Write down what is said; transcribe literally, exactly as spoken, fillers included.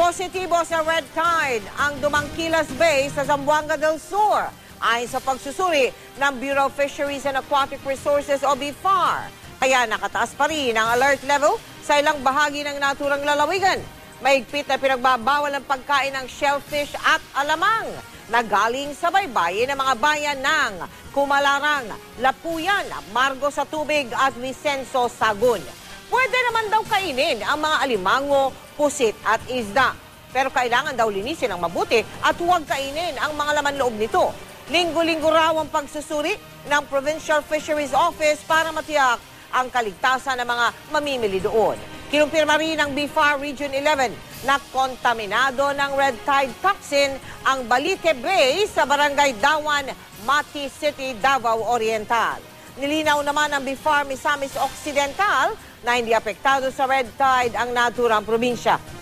Positibo sa red tide ang Dumangkilas Bay sa Zamboanga del Sur ayon sa pagsusuri ng Bureau of Fisheries and Aquatic Resources o B F A R. Kaya nakataas pa rin ang alert level sa ilang bahagi ng naturang lalawigan. Mahigpit na pinagbabawal ang pagkain ng shellfish at alamang na galing sa baybayin ng mga bayan ng Kumalarang, Lapuyan, Margo sa Tubig at Vicenzo, Sagun. Pwede naman daw kainin ang mga alimango, pusit at isda. Pero kailangan daw linisin ng mabuti at huwag kainin ang mga laman loob nito. Linggo-linggo raw ang pagsusuri ng Provincial Fisheries Office para matiyak ang kaligtasan ng mga mamimili doon. Kinumpirma rin ng B F A R Region eleven na kontaminado ng red tide toxin ang Balite Bay sa Barangay Dawan, Mati City, Davao Oriental. Nilinaw naman ng B F A R Misamis Occidental na hindi apektado sa red tide ang naturang probinsya.